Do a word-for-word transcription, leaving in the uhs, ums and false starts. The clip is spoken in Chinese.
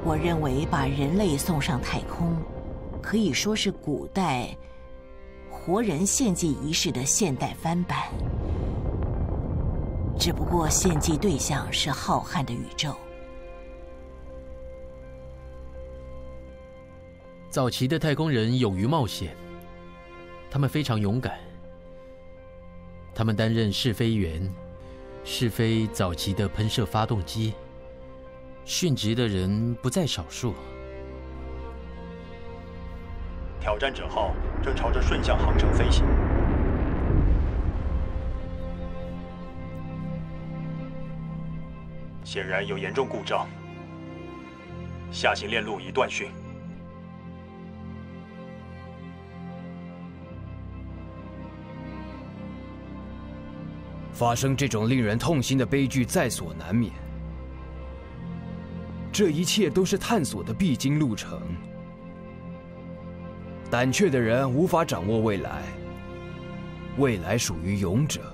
我认为把人类送上太空，可以说是古代活人献祭仪式的现代翻版，只不过献祭对象是浩瀚的宇宙。 早期的太空人勇于冒险，他们非常勇敢，他们担任试飞员，试飞早期的喷射发动机，殉职的人不在少数。 挑战者号正朝着顺向航程飞行，显然有严重故障，下行链路已断讯。 发生这种令人痛心的悲剧在所难免，这一切都是探索的必经路程。胆怯的人无法掌握未来，未来属于勇者。